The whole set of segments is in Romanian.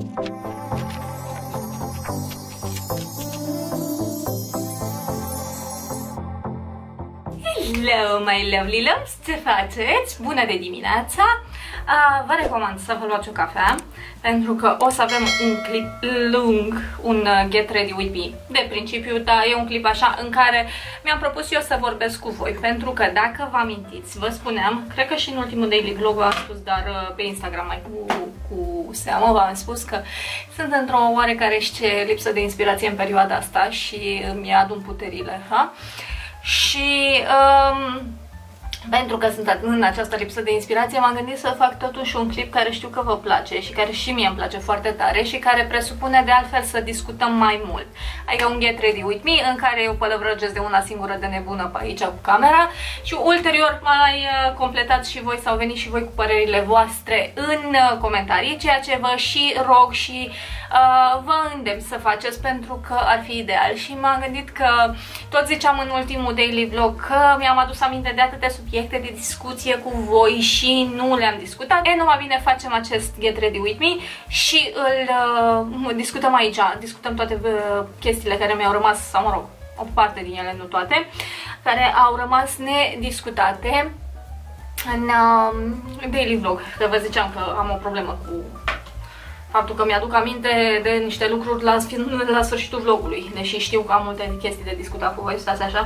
Hello, my lovely loves! Ce faceți? Bună de dimineața! Vă recomand să vă luați o cafea, pentru că o să avem un clip lung, un Get Ready With Me de principiu, dar e un clip așa în care mi-am propus eu să vorbesc cu voi, pentru că dacă vă amintiți, vă spuneam, cred că și în ultimul daily vlog v-am spus, dar pe Instagram mai cu seamă v-am spus că sunt într-o oarecare lipsă de inspirație în perioada asta și îmi adun puterile, ha? Și pentru că sunt în această lipsă de inspirație, m-am gândit să fac totuși un clip care știu că vă place și care și mie îmi place foarte tare și care presupune de altfel să discutăm mai mult. Adică un Get Ready With Me în care eu pălăvrăgesc de una singură de nebună pe aici cu camera și ulterior mai completați și voi sau veniți și voi cu părerile voastre în comentarii, ceea ce vă și rog și vă îndemn să faceți, pentru că ar fi ideal. Și m-am gândit că tot ziceam în ultimul daily vlog că mi-am adus aminte de atâtea subiecte de discuție cu voi și nu le-am discutat. Numai bine facem acest Get Ready With Me și îl discutăm aici. Discutăm toate chestiile care mi-au rămas, sau mă rog, o parte din ele, nu toate, care au rămas nediscutate în daily vlog. Că vă ziceam că am o problemă cu faptul că mi-aduc aminte de niște lucruri la sfârșitul vlogului, deși știu că am multe chestii de discutat cu voi, stați așa.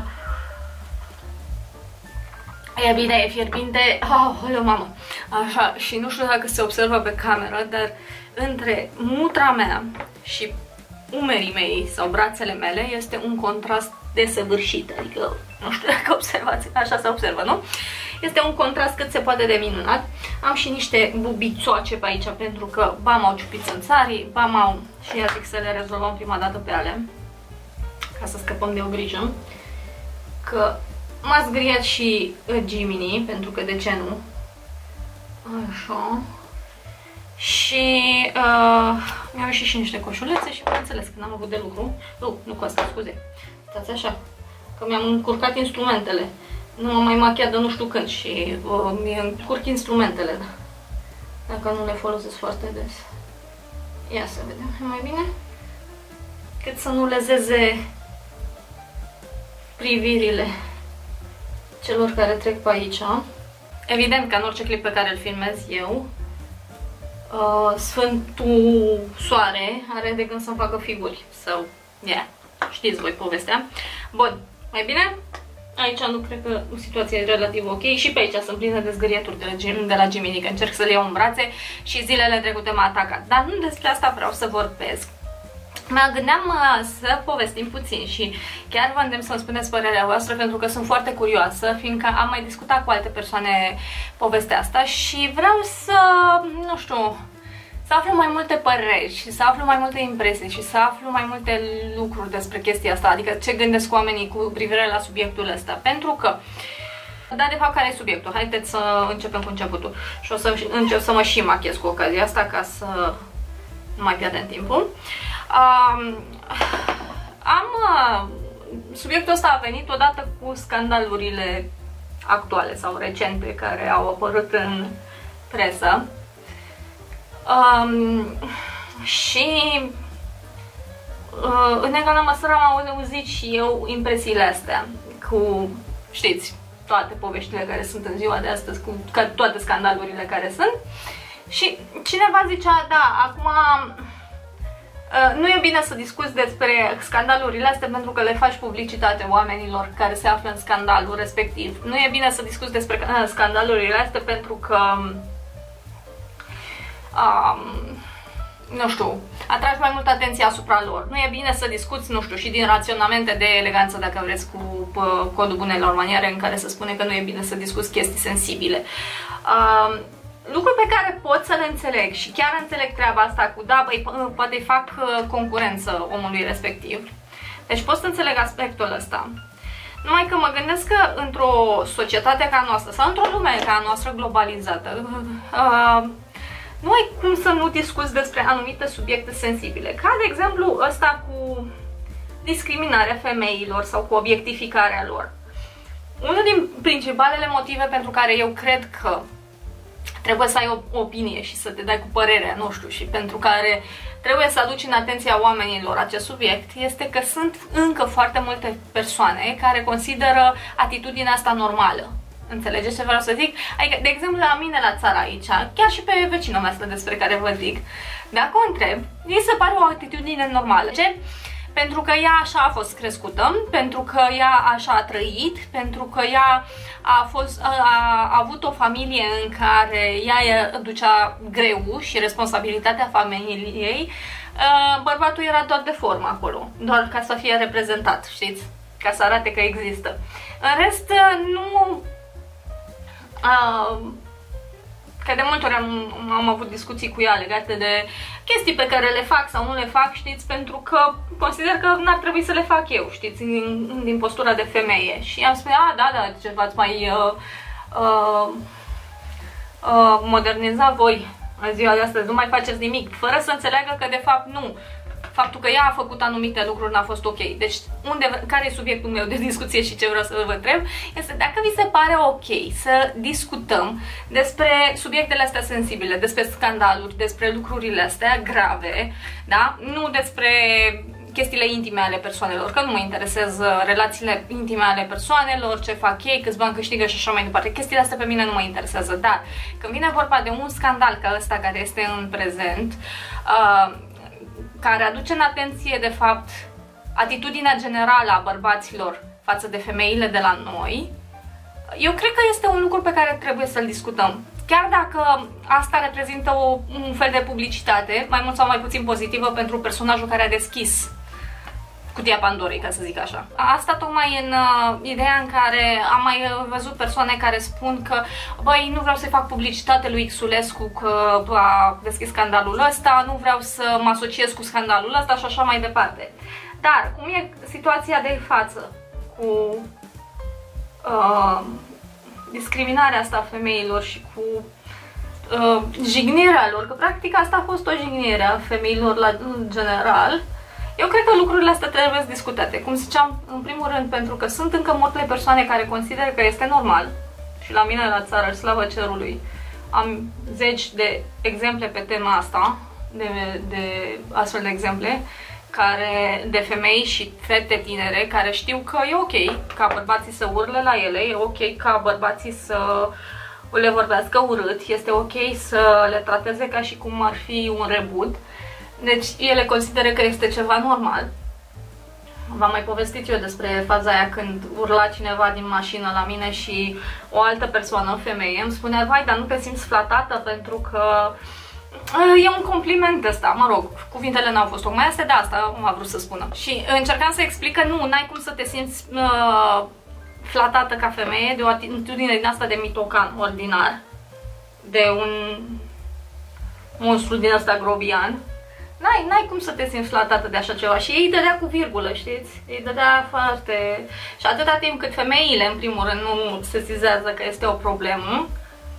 E bine, e fierbinte, oh, mamă, așa, și nu știu dacă se observă pe cameră, dar între mutra mea și umerii mei sau brațele mele este un contrast desăvârșit, adică nu știu dacă observați, așa se observă, nu? Este un contrast cât se poate de minunat. Am și niște bubițoace pe aici, pentru că ba m-au ciupit în țarii, ba m-au, și ia zic să le rezolvăm prima dată pe ale, ca să scăpăm de o grijă, că m-a zgriat și Jiminy, pentru că de ce nu? Așa. Și mi-au ieșit și niște coșulețe și bineînțeles că n-am avut de lucru. Nu cu asta, scuze. Stați așa, că mi-am încurcat instrumentele. Nu m-am mai machiat de nu știu când și mi încurc instrumentele, dacă nu le folosesc foarte des. Ia să vedem, e mai bine? Cât să nu lezeze privirile celor care trec pe aici. Evident că în orice clip pe care îl filmez eu, Sfântul Soare are de gând să-mi facă figuri. Sau, știți voi povestea. Bun, mai bine? Aici nu cred că situația e relativ ok și pe aici sunt plină de zgârieturi de la Jiminy, că încerc să le iau în brațe și zilele trecute m-a atacat. Dar nu despre asta vreau să vorbesc. Mă gândeam să povestim puțin și chiar vă îndemn să-mi spuneți părerea voastră, pentru că sunt foarte curioasă, fiindcă am mai discutat cu alte persoane povestea asta și vreau să, nu știu, să aflu mai multe păreri și să aflu mai multe impresii și să aflu mai multe lucruri despre chestia asta, adică ce gândesc oamenii cu privire la subiectul ăsta, pentru că, da, de fapt, care e subiectul? Haideți să începem cu începutul și o să încep să mă și machiez cu ocazia asta ca să nu mai pierdem timpul. Subiectul ăsta a venit odată cu scandalurile actuale sau recente care au apărut în presă. Și în egală măsură am auzit și eu impresiile astea cu, știți, toate poveștile care sunt în ziua de astăzi, cu toate scandalurile care sunt. Și cineva zicea, da, acum nu e bine să discuți despre scandalurile astea pentru că le faci publicitate oamenilor care se află în scandalul respectiv. Nu e bine să discuți despre scandalurile astea pentru că nu știu, atragi mai multă atenție asupra lor. Nu e bine să discuți, nu știu, și din raționamente de eleganță, dacă vreți, cu codul bunelor maniere, în care se spune că nu e bine să discuți chestii sensibile. Lucruri pe care pot să le înțeleg și chiar înțeleg treaba asta cu, da, băi, poate fac concurență omului respectiv. Deci pot să înțeleg aspectul ăsta. Numai că mă gândesc că într-o societate ca a noastră sau într-o lume ca a noastră globalizată, nu ai cum să nu discuți despre anumite subiecte sensibile, ca de exemplu ăsta cu discriminarea femeilor sau cu obiectificarea lor. Unul din principalele motive pentru care eu cred că trebuie să ai o opinie și să te dai cu părerea, nu știu, și pentru care trebuie să aduci în atenția oamenilor acest subiect, este că sunt încă foarte multe persoane care consideră atitudinea asta normală. Înțelegeți ce vreau să zic? Adică, de exemplu, la mine la țară aici, chiar și pe vecinul meu ăsta despre care vă zic, dacă o întreb, ei se pare o atitudine normală. Ce? Pentru că ea așa a fost crescută, pentru că ea așa a trăit, pentru că ea a avut o familie în care ea ducea greu și responsabilitatea familiei, bărbatul era doar de formă acolo, doar ca să fie reprezentat, știți? Ca să arate că există. În rest, nu... Că de multe ori am avut discuții cu ea legate de chestii pe care le fac sau nu le fac, știți, pentru că consider că n-ar trebui să le fac eu, știți, din postura de femeie. Și am spus, da, ce v-ați mai moderniza voi în ziua de astăzi, nu mai faceți nimic, fără să înțeleagă că de fapt nu. Faptul că ea a făcut anumite lucruri n-a fost ok. Deci, care e subiectul meu de discuție și ce vreau să vă întreb, este dacă vi se pare ok să discutăm despre subiectele astea sensibile, despre scandaluri, despre lucrurile astea grave, da? Nu despre chestiile intime ale persoanelor, că nu mă interesează relațiile intime ale persoanelor, ce fac ei, câți bani câștigă și așa mai departe. Chestiile astea pe mine nu mă interesează, dar când vine vorba de un scandal ca ăsta care este în prezent, care aduce în atenție, de fapt, atitudinea generală a bărbaților față de femeile de la noi, eu cred că este un lucru pe care trebuie să-l discutăm. Chiar dacă asta reprezintă un fel de publicitate, mai mult sau mai puțin pozitivă pentru personajul care a deschis cutia Pandorei, ca să zic așa. Asta tocmai în ideea în care am mai văzut persoane care spun că băi, nu vreau să-i fac publicitate lui Xulescu că a deschis scandalul ăsta, nu vreau să mă asociez cu scandalul ăsta și așa mai departe. Dar cum e situația de față cu discriminarea asta a femeilor și cu jignirea lor, că practic asta a fost o jignire a femeilor în general, eu cred că lucrurile astea trebuie discutate. Cum ziceam, în primul rând, pentru că sunt încă multe persoane care consideră că este normal. Și la mine la țară, slavă cerului, am zeci de exemple pe tema asta, de astfel de exemple, de femei și fete tinere care știu că e ok ca bărbații să urle la ele, e ok ca bărbații să le vorbească urât, este ok să le trateze ca și cum ar fi un rebut. Deci ele consideră că este ceva normal. V-am mai povestit eu despre faza aia când urla cineva din mașină la mine și o altă persoană, femeie, îmi spunea, vai, dar nu te simți flatată pentru că e un compliment ăsta, mă rog, cuvintele n-au fost tocmai astea, de asta m-a vrut să spună. Și încercam să explic că nu, n-ai cum să te simți flatată ca femeie de o atitudine din asta de mitocan ordinar, de un monstru din ăsta grobian. N-ai cum să te simți flatată de așa ceva. Și ei dădea cu virgulă, știți? Ei dădea foarte... Și atâta timp cât femeile, în primul rând, nu sesizează că este o problemă,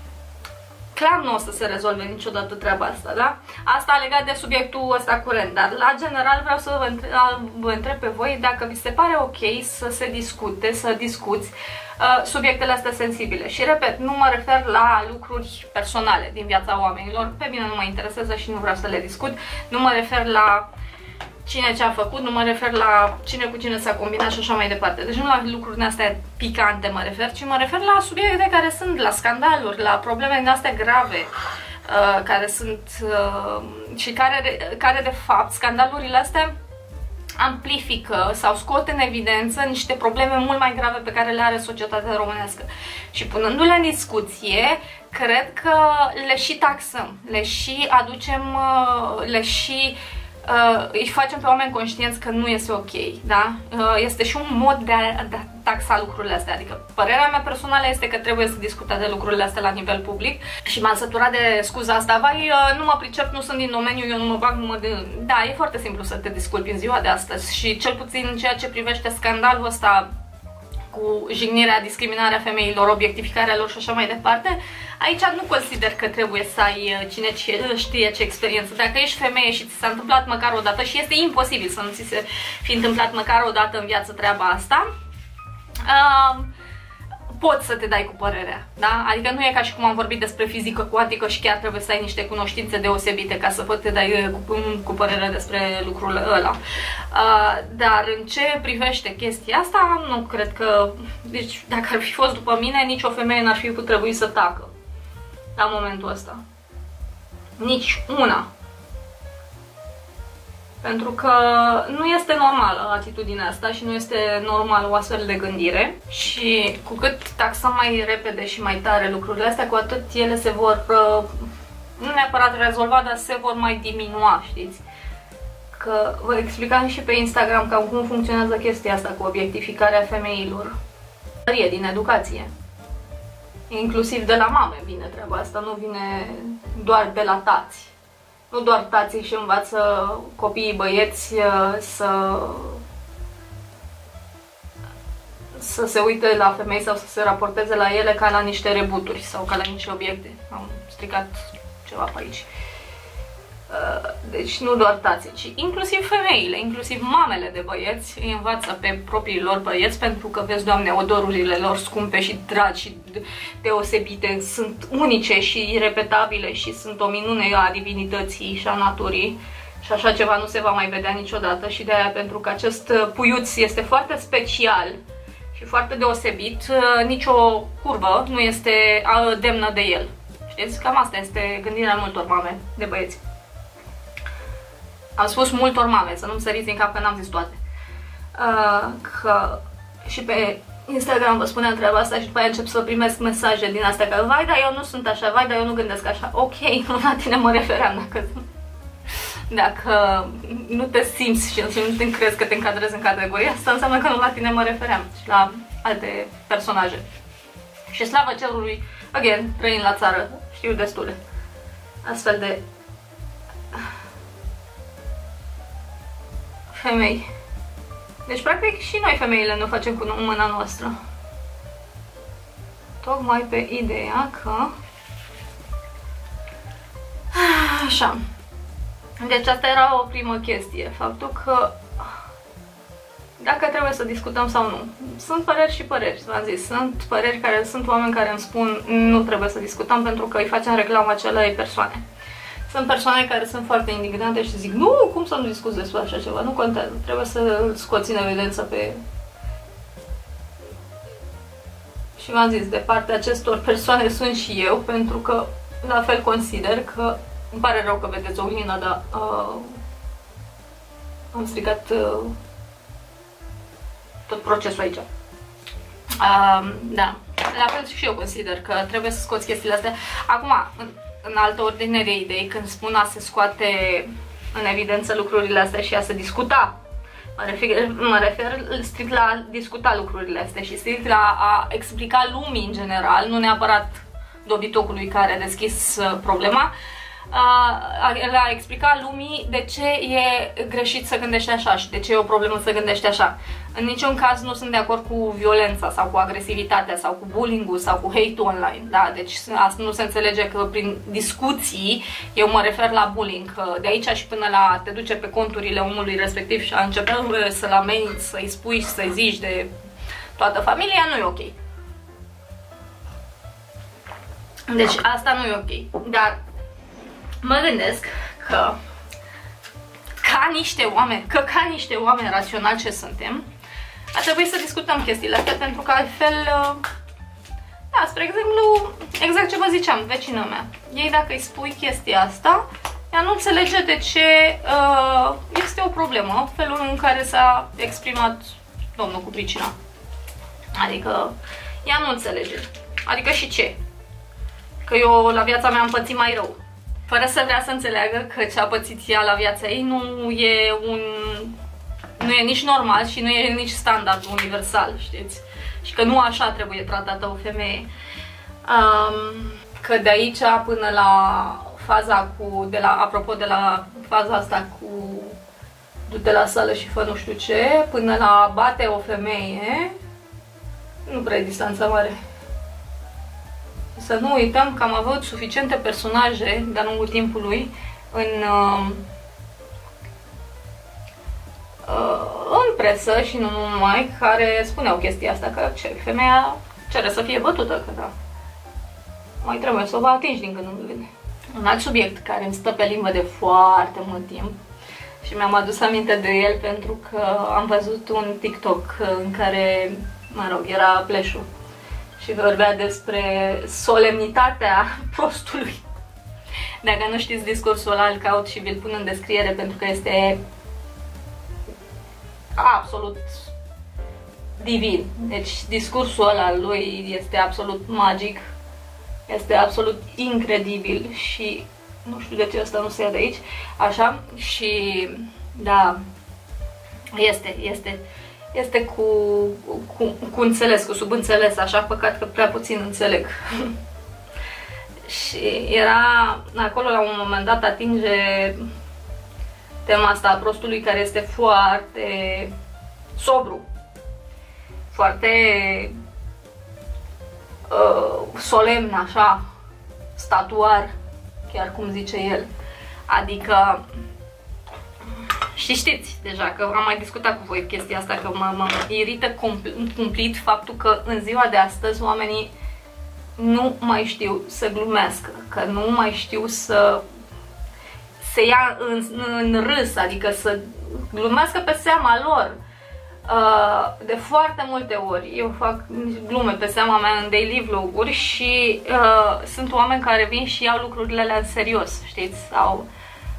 clar nu o să se rezolve niciodată treaba asta, da? Asta legat de subiectul ăsta curent, dar la general vreau să vă întreb pe voi dacă vi se pare ok să se discute, să discuți subiectele astea sensibile. Și repet, nu mă refer la lucruri personale din viața oamenilor, pe mine nu mă interesează și nu vreau să le discut, nu mă refer la cine ce a făcut, nu mă refer la cine cu cine s-a combinat și așa mai departe. Deci nu la lucrurile astea picante mă refer, ci mă refer la subiecte care sunt, la scandaluri, la probleme din astea grave, care sunt și care de fapt scandalurile astea amplifică sau scot în evidență niște probleme mult mai grave pe care le are societatea românească. Și punându-le în discuție, cred că le și taxăm, le și aducem, îi facem pe oameni conștienți că nu este ok, da? Este și un mod de a taxa lucrurile astea, adică părerea mea personală este că trebuie să discutăm de lucrurile astea la nivel public și m-am săturat de scuza asta, vai, nu mă pricep, nu sunt din domeniu, eu nu mă bag, Da, e foarte simplu să te disculpi în ziua de astăzi și cel puțin în ceea ce privește scandalul ăsta cu jignirea, discriminarea femeilor, obiectificarea lor și așa mai departe, aici nu consider că trebuie să ai cine știe ce experiență. Dacă ești femeie și ți s-a întâmplat măcar o dată, și este imposibil să nu ți se fi întâmplat măcar o dată în viață treaba asta, poți să te dai cu părerea, da? Adică nu e ca și cum am vorbit despre fizică cuantică și chiar trebuie să ai niște cunoștințe deosebite ca să poți te dai cu părerea despre lucrul ăla. Dar în ce privește chestia asta, nu cred că... Deci, dacă ar fi fost după mine, nicio femeie n-ar fi trebuit să tacă la momentul ăsta. Nici una. Pentru că nu este normală atitudinea asta și nu este normală o astfel de gândire și cu cât taxăm mai repede și mai tare lucrurile astea, cu atât ele se vor, nu neapărat rezolva, dar se vor mai diminua, știți? Că vă explicam și pe Instagram cam cum funcționează chestia asta cu obiectificarea femeilor. E din educație. Inclusiv de la mame vine treaba asta, nu vine doar de la tați. Nu doar tații și învață copiii băieți să se uite la femei sau să se raporteze la ele ca la niște rebuturi sau ca la niște obiecte. Am stricat ceva pe aici. Deci nu doar tații, ci inclusiv femeile, inclusiv mamele de băieți îi învață pe propriii lor băieți, pentru că, vezi, Doamne, odorurile lor scumpe și dragi și deosebite sunt unice și irepetabile și sunt o minune a divinității și a naturii și așa ceva nu se va mai vedea niciodată și de aia, pentru că acest puiuț este foarte special și foarte deosebit, nicio curvă nu este demnă de el. Știți? Cam asta este gândirea multor mame de băieți. Am spus multor mame, să nu-mi săriți din cap că n-am zis toate. Că și pe Instagram vă spuneam treaba asta și după aia încep să primesc mesaje din astea că vai, dar eu nu sunt așa, vai, dar eu nu gândesc așa. Ok, nu la tine mă refeream, dacă nu te simți și nu te crezi că te încadrezi în categoria asta, înseamnă că nu la tine mă refeream, și la alte personaje. Și slavă cerului, again, trăind la țară, știu destule astfel de femei. Deci, practic, și noi femeile ne facem cu mâna noastră. Tocmai pe ideea că... Așa. Deci asta era o primă chestie. Faptul că dacă trebuie să discutăm sau nu. Sunt păreri și păreri, v-am zis. Sunt păreri care sunt oameni care îmi spun nu trebuie să discutăm pentru că îi facem reclamă acelei persoane. Sunt persoane care sunt foarte indignate și zic nu, cum să nu discuți despre așa ceva, nu contează, trebuie să scoți în evidență pe... Și v-am zis, de partea acestor persoane sunt și eu, pentru că la fel consider că, îmi pare rău că vedeți oglinda, dar am stricat tot procesul aici. Da, la fel și eu consider că trebuie să scoți chestiile astea. Acum, în altă ordine de idei, când spun a se scoate în evidență lucrurile astea și a se discuta, mă refer strict la discuta lucrurile astea și strict la a explica lumii în general, nu neapărat dobitocului care a deschis problema, la explica lumii de ce e greșit să gândești așa și de ce e o problemă să gândești așa. În niciun caz nu sunt de acord cu violența sau cu agresivitatea sau cu bullying-ul sau cu hate-ul online, da? Deci asta nu se înțelege că prin discuții eu mă refer la bullying, că de aici și până la te duce pe conturile omului respectiv și a începe să-l ameninți, să-i spui și să-i zici de toată familia, nu e ok. Deci asta nu e ok, dar mă gândesc că ca niște oameni raționali ce suntem, ar trebui să discutăm chestiile astea, pentru că altfel, da, spre exemplu, exact ce vă ziceam, vecina mea, ei dacă îi spui chestia asta, ea nu înțelege de ce este o problemă, felul în care s-a exprimat domnul cu pricina. Adică, ea nu înțelege. Adică și ce? Că eu la viața mea am pățit mai rău. Fără să vrea să înțeleagă că ce a pățit ea la viața ei nu e nici normal și nu e nici standard universal, știți? Și că nu așa trebuie tratată o femeie. Că de aici până la faza cu, apropo de la faza asta cu du-te la sală și fă nu știu ce, până la bate o femeie, nu prea e distanța mare. Să nu uităm că am avut suficiente personaje de-a lungul timpului în presă și nu numai, care spuneau chestia asta, că ce, femeia cere să fie bătută, că da. Mai trebuie să o atingi din când în când. Un alt subiect care îmi stă pe limbă de foarte mult timp și mi-am adus aminte de el pentru că am văzut un TikTok în care, mă rog, era Pleșu și vorbea despre solemnitatea postului. Dacă nu știți discursul ăla, îl caut și vi-l pun în descriere pentru că este absolut divin. Deci discursul ăla al lui este absolut magic, este absolut incredibil și nu știu de ce ăsta nu se ia de aici, așa, și da, este cu înțeles, cu subînțeles, așa, păcat că prea puțin înțeleg. Și era acolo, la un moment dat atinge tema asta a prostului care este foarte sobru, foarte solemn, așa, statuar, chiar cum zice el. Adică, și știți deja că am mai discutat cu voi chestia asta, că mă irită cumplit faptul că în ziua de astăzi oamenii nu mai știu să glumească, că nu mai știu să se ia în râs, adică să glumească pe seama lor. De foarte multe ori eu fac glume pe seama mea în daily vlog-uri și sunt oameni care vin și iau lucrurile alea în serios, știți? Sau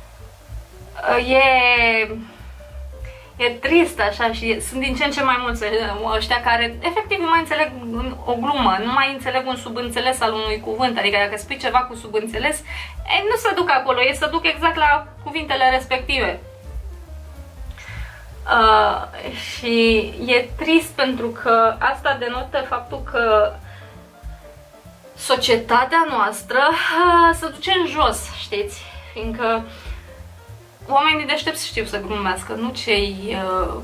e trist așa și sunt din ce în ce mai mulți ăștia care efectiv nu mai înțeleg o glumă, nu mai înțeleg un subînțeles al unui cuvânt, adică dacă spui ceva cu subînțeles, nu se duc acolo, ei se duc exact la cuvintele respective. Și e trist pentru că asta denotă faptul că societatea noastră se duce în jos, știți? Fiindcă oamenii deștepți știu să glumească, nu cei,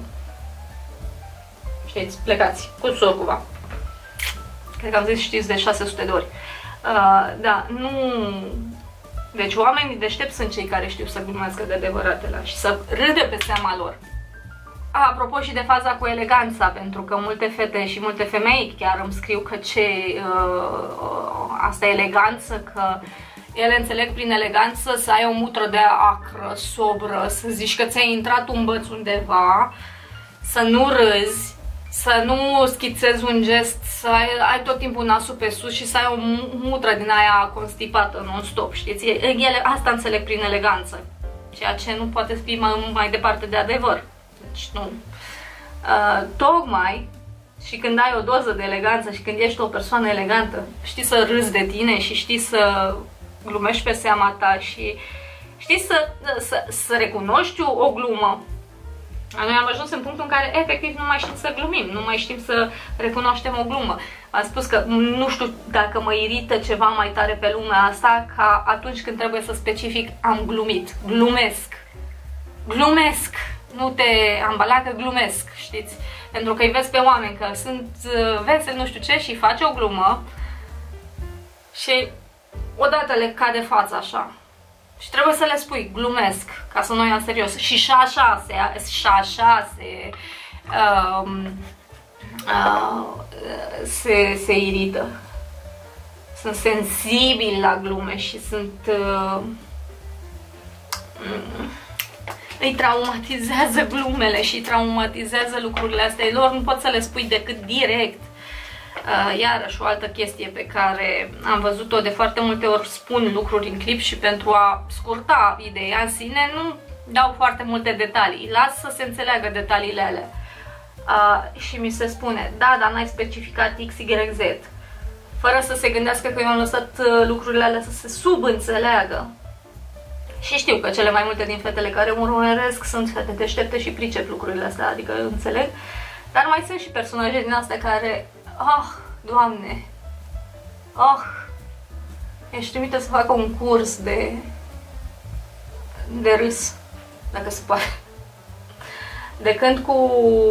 știți, plecați cu socuva. Cred că am zis știți de 600 de ori. Da, nu... Deci oamenii deștepți sunt cei care știu să glumească de adevăratele și să râde pe seama lor. Apropo și de faza cu eleganța, pentru că multe fete și multe femei chiar îmi scriu că asta e eleganță, că ele înțeleg prin eleganță să ai o mutră de acră, sobră, să zici că ți-ai intrat un băț undeva, să nu râzi, să nu schițezi un gest, să ai tot timpul nasul pe sus și să ai o mutră din aia constipată non-stop, știți? Ele asta înțeleg prin eleganță, ceea ce nu poate fi mai departe de adevăr. Deci nu. Tocmai și când ai o doză de eleganță și când ești o persoană elegantă, știi să râzi de tine și știi să glumești pe seama ta și știi să recunoști o glumă. Noi am ajuns în punctul în care efectiv nu mai știm să glumim, nu mai știm să recunoaștem o glumă. Am spus că nu știu dacă mă irită ceva mai tare pe lumea asta ca atunci când trebuie să specific am glumit. Glumesc. Glumesc. Nu te ambala că glumesc, știți? Pentru că îi vezi pe oameni că sunt veseli, nu știu ce, și face o glumă și odată le cade fața așa. Și trebuie să le spui, glumesc, ca să nu ia serios. Și așa se irită. Sunt sensibili la glume și sunt... îi traumatizează glumele și traumatizează lucrurile astea. Lor nu poți să le spui decât direct. Iarăși o altă chestie pe care am văzut-o de foarte multe ori, spun lucruri în clip și pentru a scurta ideea în sine nu dau foarte multe detalii, las să se înțeleagă detaliile alea. Și mi se spune, da, dar n-ai specificat X, Y, Z, fără să se gândească că eu am lăsat lucrurile alea să se subînțeleagă. Și știu că cele mai multe din fetele care urmăresc sunt fete deștepte și pricep lucrurile astea, adică înțeleg, dar mai sunt și personaje din astea care, Doamne, ești trimită să facă un curs de râs, dacă se poate. De când cu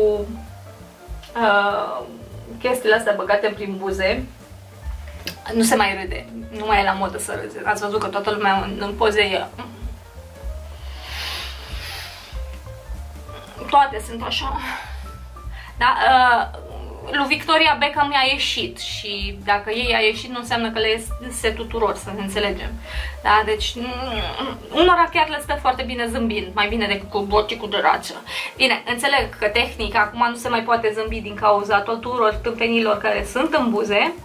chestiile astea băgate prin buze, nu se mai râde, nu mai e la modă să râze. Ați văzut că toată lumea în poze e... Toate sunt așa. Da, lui Victoria Beckham i-a ieșit și dacă ei i-a ieșit nu înseamnă că le iese tuturor, să ne înțelegem. Da? Deci unora chiar le stă foarte bine zâmbind, mai bine decât cu boticul de rață. Bine, înțeleg că tehnic acum nu se mai poate zâmbi din cauza tuturor tâmpenilor care sunt în buze,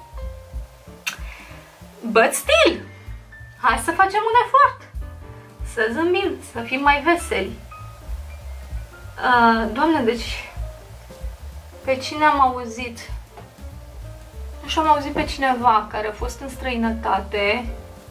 but still, hai să facem un efort, să zâmbim, să fim mai veseli. Doamne, deci pe cine am auzit? Nu știu, am auzit pe cineva care a fost în străinătate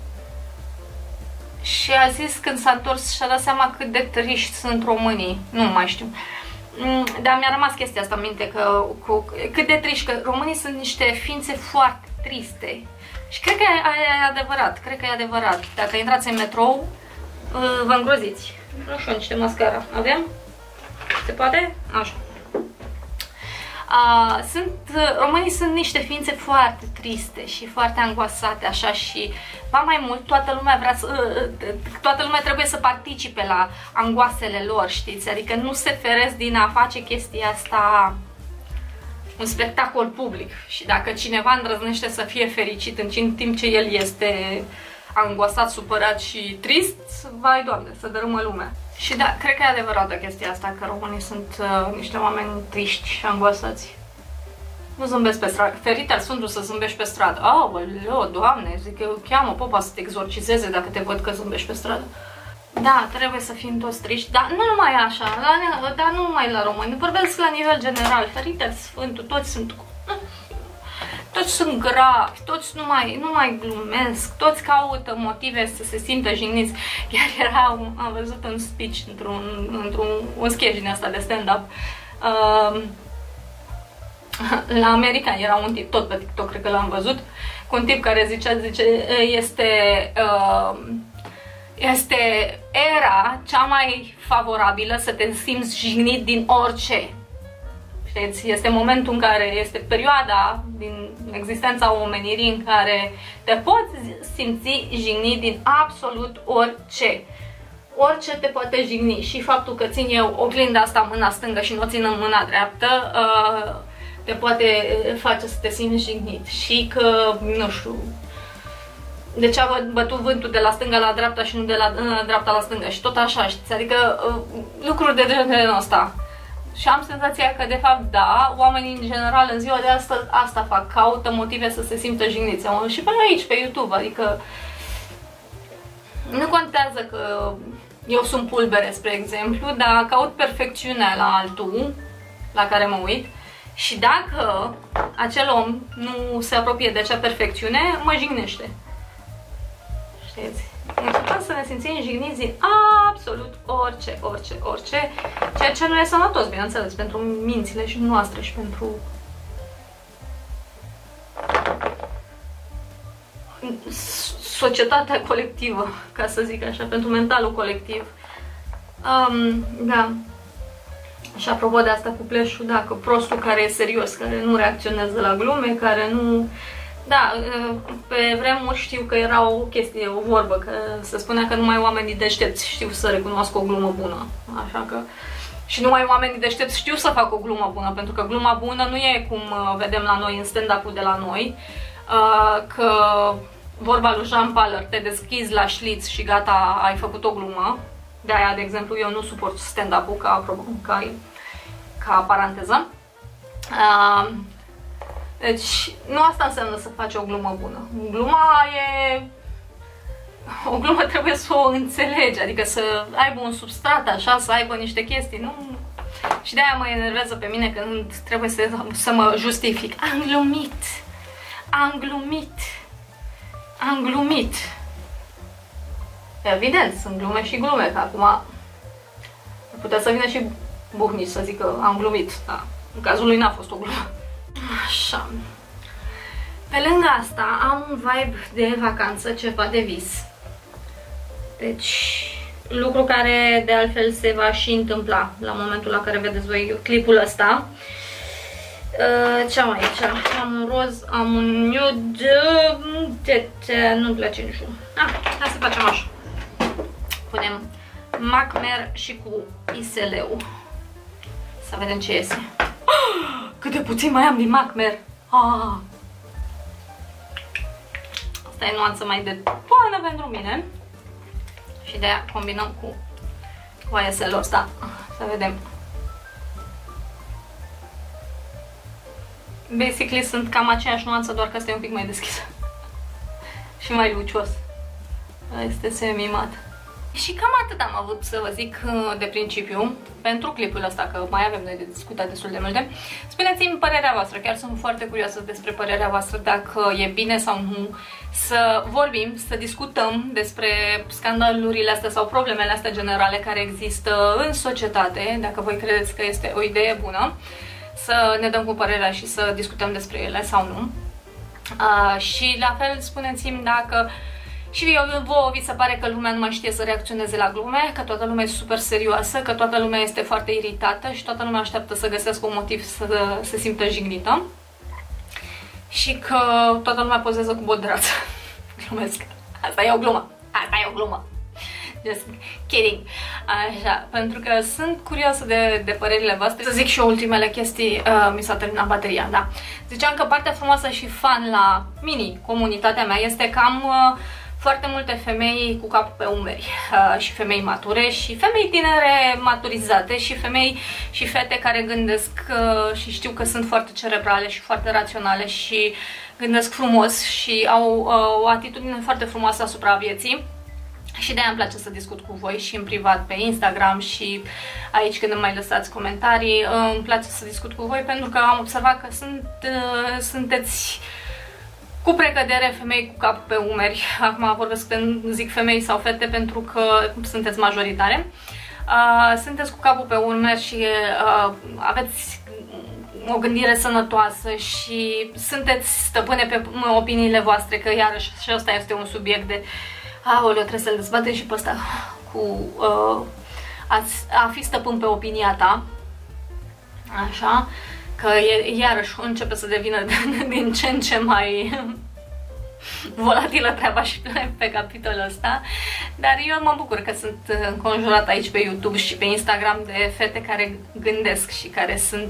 și a zis când s-a întors și a dat seama cât de triști sunt românii. Nu mai știu. Dar mi-a rămas chestia asta în minte, că cât de triști, că românii sunt niște ființe foarte triste. Și cred că e adevărat, cred că e adevărat. Dacă intrați în metrou, vă îngroziți. Nu știu, niște mascara. Avem? Se poate? Așa. Românii sunt niște ființe foarte triste și foarte angoasate, așa, și ba mai mult, toată lumea trebuie să participe la angoasele lor, știți? Adică nu se feresc din a face chestia asta un spectacol public. Și dacă cineva îndrăznește să fie fericit în timp ce el este angoasat, supărat și trist, vai Doamne, să dărâmă lumea. Și da, cred că e adevărată chestia asta, că românii sunt niște oameni triști și angoasați. Nu zâmbesc pe stradă. Ferit al Sfântul să zâmbești pe stradă. Aoleo, Doamne, zic eu, cheamă popa să te exorcizeze dacă te văd că zâmbești pe stradă. Da, trebuie să fim toți triști, dar nu numai așa, dar nu numai la români. Vorbesc la nivel general. Ferit al Sfântul, toți sunt gravi, toți nu mai glumesc, toți caută motive să se simtă jigniți. Chiar am văzut un speech un sketch din asta de stand-up. La american era un tip, tot pe TikTok cred că l-am văzut, cu un tip care zice este era cea mai favorabilă să te simți jignit din orice. Este momentul în care, este perioada din existența omenirii în care te poți simți jignit din absolut orice. Orice te poate jigni. Și faptul că țin eu oglinda asta în mâna stângă și nu o țin în mâna dreaptă te poate face să te simți jignit. Și că, nu știu, de ce a bătut vântul de la stânga la dreapta și nu de la dreapta la stânga și tot așa, știți? Adică lucruri de genul ăsta. Și am senzația că, de fapt, da, oamenii în general în ziua de astăzi asta fac, caută motive să se simtă jigniți. Și pe aici, pe YouTube, adică nu contează că eu sunt pulbere, spre exemplu, dar caut perfecțiunea la altul, la care mă uit, și dacă acel om nu se apropie de acea perfecțiune, mă jignește. Știți? Încercăm să ne simțim jigniți din absolut orice, ceea ce nu e sănătos, bineînțeles, pentru mințile și noastre și pentru societatea colectivă, ca să zic așa, pentru mentalul colectiv. Da. Și apropo de asta cu pleșul, da, că prostul care e serios, care nu reacționează la glume, care nu... Da, pe vremuri știu că era o chestie, o vorbă, că se spunea că numai oamenii deștepți știu să recunoască o glumă bună. Așa că... Și numai oamenii deștepți știu să facă o glumă bună, pentru că gluma bună nu e cum vedem la noi în stand-up-ul de la noi, că vorba lui Jean Paul, te deschizi la șliț și gata, ai făcut o glumă. De aia, de exemplu, eu nu suport stand-up-ul ca paranteză. Deci, nu asta înseamnă să faci o glumă bună. O glumă trebuie să o înțelegi, adică să aibă un substrat, așa, să aibă niște chestii, nu? Și de-aia mă enervează pe mine când trebuie să mă justific. Am glumit. Evident, sunt glume și glume, că acum putea să vină și Buhnici să zică am glumit, dar în cazul lui n-a fost o glumă. Așa. Pe lângă asta am un vibe de vacanță, ceva de vis. Deci, lucru care de altfel se va și întâmpla la momentul la care vedeți voi clipul ăsta. Ce am aici? Am un roz, am un nude, nu-mi place niciun. Hai să facem așa. Punem MAC Mer și cu ISL-ul. Să vedem ce iese. Cât de puțin mai am din Macmer. Asta e nuanță mai de toamnă pentru mine. Și de aia combinăm cu YSL-ul ăsta. Să vedem. Basically sunt cam aceeași nuanță, doar că asta e un pic mai deschis. Și mai lucios. Este semi-mat. Și cam atât am avut să vă zic de principiu pentru clipul ăsta, că mai avem noi de discutat destul de multe. Spuneți-mi părerea voastră, chiar sunt foarte curioasă despre părerea voastră, dacă e bine sau nu să vorbim, să discutăm despre scandalurile astea sau problemele astea generale care există în societate, dacă voi credeți că este o idee bună, să ne dăm cu părerea și să discutăm despre ele sau nu. Și la fel spuneți-mi dacă și vouă vi se pare că lumea nu mai știe să reacționeze la glume, că toată lumea e super serioasă, că toată lumea este foarte iritată și toată lumea așteaptă să găsească un motiv să se simtă jignită și că toată lumea pozează cu boderață. Glumesc. Asta e o glumă. Asta e o glumă. Just kidding. Așa, pentru că sunt curioasă de părerile voastre. Să zic și eu ultimele chestii, mi s-a terminat bateria, da. Ziceam că partea frumoasă și fun la mini-comunitatea mea este că am foarte multe femei cu capul pe umeri și femei mature și femei tinere maturizate și femei și fete care gândesc și știu că sunt foarte cerebrale și foarte raționale și gândesc frumos și au o atitudine foarte frumoasă asupra vieții. Și de-aia îmi place să discut cu voi și în privat pe Instagram și aici când îmi mai lăsați comentarii. Îmi place să discut cu voi pentru că am observat că sunteți cu precădere femei cu capul pe umeri. Acum vorbesc când zic femei sau fete pentru că sunteți majoritare. Sunteți cu capul pe umeri și aveți o gândire sănătoasă și sunteți stăpâne pe opiniile voastre, că iarăși și ăsta este un subiect de aoleu, trebuie să-l dezbatem și pe ăsta cu a fi stăpân pe opinia ta. Așa, că iarăși începe să devină din ce în ce mai volatilă treaba și pe capitolul ăsta. Dar eu mă bucur că sunt înconjurată aici pe YouTube și pe Instagram de fete care gândesc și care sunt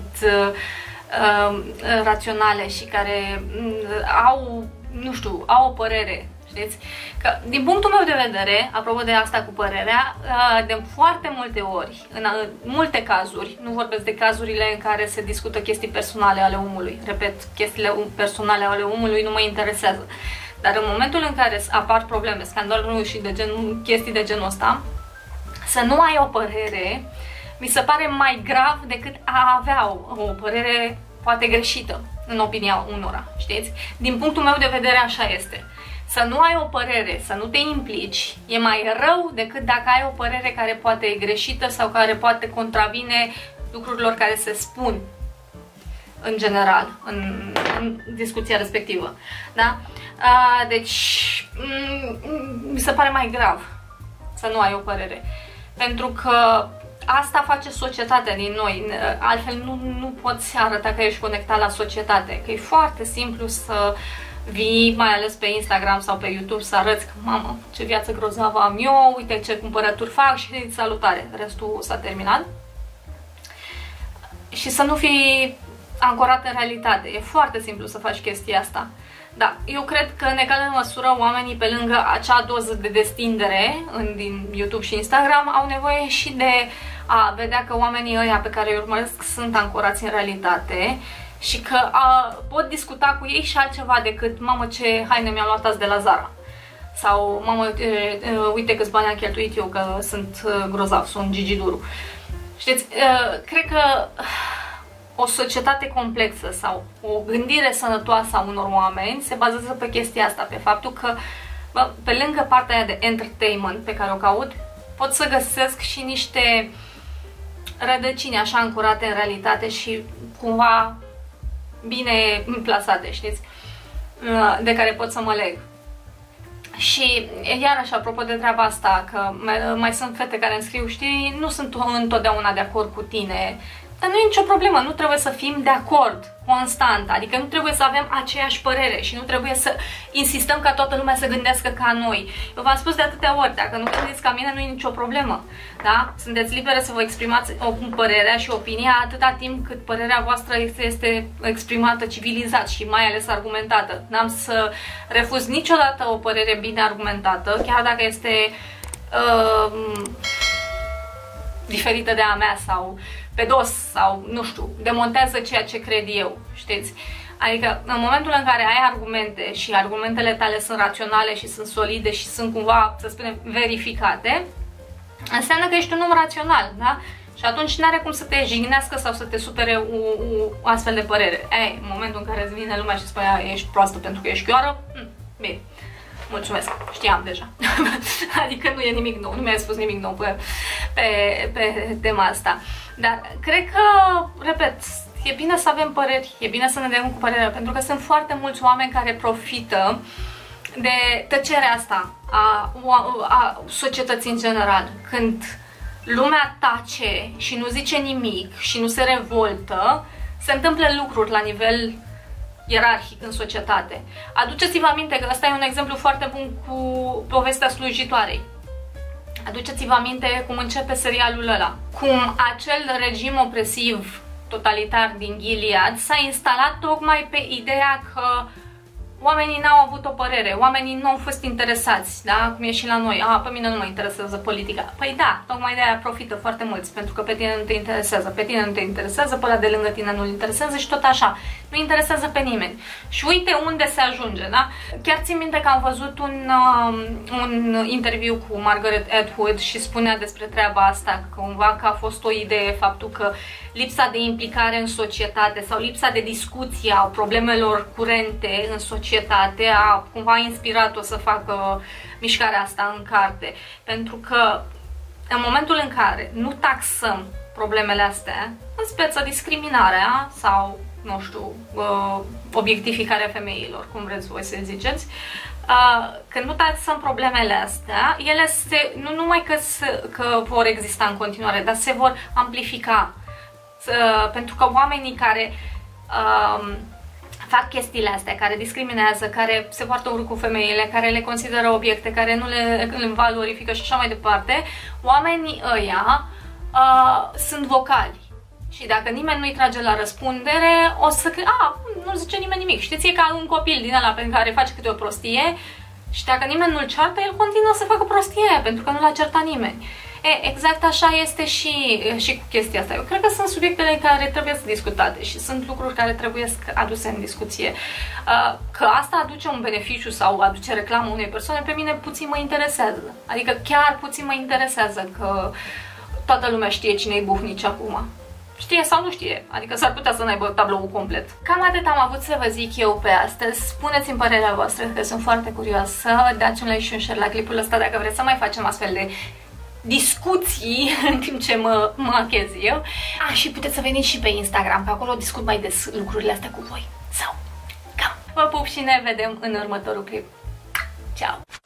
raționale și care au, nu știu, au o părere. Știți? Că, din punctul meu de vedere, apropo de asta cu părerea, de foarte multe ori, în multe cazuri, nu vorbesc de cazurile în care se discută chestii personale ale omului, repet, chestiile personale ale omului nu mă interesează, dar în momentul în care apar probleme, scandaluri și chestii de genul ăsta, să nu ai o părere, mi se pare mai grav decât a avea o părere poate greșită, în opinia unora, știți? Din punctul meu de vedere așa este. Să nu ai o părere, să nu te implici, e mai rău decât dacă ai o părere care poate e greșită sau care poate contravine lucrurilor care se spun în general, în discuția respectivă. Da? Deci, mi se pare mai grav să nu ai o părere. Pentru că asta face societatea din noi, altfel nu poți arăta că ești conectat la societate, că e foarte simplu să vii, mai ales pe Instagram sau pe YouTube, să arăți că, mamă, ce viață grozavă am eu, uite ce cumpărături fac și salutare, restul s-a terminat. Și să nu fii ancorat în realitate, e foarte simplu să faci chestia asta. Da, eu cred că în egală măsură oamenii, pe lângă acea doză de destindere din YouTube și Instagram, au nevoie și de a vedea că oamenii ăia pe care îi urmăresc sunt ancorați în realitate și că pot discuta cu ei și altceva decât, mamă, ce haine mi-am luat azi de la Zara. Sau, mamă, uite câți bani am cheltuit eu, că sunt grozav, sunt Gigi Duru. Știți, cred că o societate complexă sau o gândire sănătoasă a unor oameni se bazează pe chestia asta, pe faptul că, bă, pe lângă partea aia de entertainment pe care o caut, pot să găsesc și niște rădăcini așa ancorate în realitate și cumva bine plasate, știți, de care pot să mă leg. Și iarăși, apropo de treaba asta, că mai sunt fete care îmi scriu, știi, nu sunt întotdeauna de acord cu tine, Dar nu e nicio problemă, nu trebuie să fim de acord constant, adică nu trebuie să avem aceeași părere și nu trebuie să insistăm ca toată lumea să gândească ca noi. Eu v-am spus de atâtea ori, dacă nu gândiți ca mine, nu e nicio problemă, da? Sunteți libere să vă exprimați părerea și opinia atâta timp cât părerea voastră este exprimată civilizat și mai ales argumentată. N-am să refuz niciodată o părere bine argumentată, chiar dacă este diferită de a mea sau pe dos sau, nu știu, demontează ceea ce cred eu, știți? Adică, în momentul în care ai argumente și argumentele tale sunt raționale și sunt solide și sunt cumva, să spunem, verificate, înseamnă că ești un om rațional, da? Și atunci n-are cum să te jignească sau să te supere o astfel de părere. În momentul în care îți vine lumea și spune ești proastă pentru că ești chioară, bine. Mulțumesc, știam deja. Adică nu e nimic nou, nu mi-ai spus nimic nou pe tema asta. Dar cred că, repet, e bine să avem păreri, e bine să ne dăm cu părerea, pentru că sunt foarte mulți oameni care profită de tăcerea asta a societății în general. Când lumea tace și nu zice nimic și nu se revoltă, se întâmplă lucruri la nivel ierarhic în societate. Aduceți-vă aminte că ăsta e un exemplu foarte bun cu povestea slujitoarei. Aduceți-vă aminte cum începe serialul ăla. Cum acel regim opresiv totalitar din Gilead s-a instalat tocmai pe ideea că oamenii n-au avut o părere, oamenii nu au fost interesați, da? Cum e și la noi. Pe mine nu mă interesează politica. Păi da, tocmai de aia profită foarte mulți, pentru că pe tine nu te interesează, pe tine nu te interesează, pe ăla de lângă tine nu-l interesează și tot așa. Nu interesează pe nimeni. Și uite unde se ajunge, da? Chiar țin minte că am văzut un interviu cu Margaret Atwood și spunea despre treaba asta, cumva că a fost o idee faptul că lipsa de implicare în societate sau lipsa de discuție a problemelor curente în societate a cumva inspirat-o să facă mișcarea asta în carte. Pentru că în momentul în care nu taxăm problemele astea, în speță discriminarea sau, nu știu, obiectificarea femeilor, cum vreți voi să ziceți, când nu taxăm problemele astea, ele nu numai că vor exista în continuare, dar se vor amplifica. Pentru că oamenii care fac chestiile astea, care discriminează, care se poartă urât cu femeile, care le consideră obiecte, care nu le valorifică și așa mai departe, oamenii ăia sunt vocali. Și dacă nimeni nu-i trage la răspundere, o să nu zice nimeni nimic. Știți, e ca un copil din ăla pe care face câte o prostie și dacă nimeni nu-l ceartă, el continuă să facă prostie, pentru că nu l-a certat nimeni. Exact așa este și cu chestia asta. Eu cred că sunt subiectele care trebuie să discutate și sunt lucruri care trebuie aduse în discuție. Că asta aduce un beneficiu sau aduce reclamă unei persoane, pe mine puțin mă interesează. Adică chiar puțin mă interesează că toată lumea știe cine e Buhnici acum. Știe sau nu știe, adică s-ar putea să n-aibă tabloul complet. Cam atât am avut să vă zic eu pe astăzi. Spuneți-mi părerea voastră, că sunt foarte curioasă. Dați un like și un share la clipul ăsta dacă vreți să mai facem astfel de discuții în timp ce mă machez eu. Și puteți să veniți și pe Instagram, că acolo discut mai des lucrurile astea cu voi. Sau, cam. Vă pup și ne vedem în următorul clip. Ciao!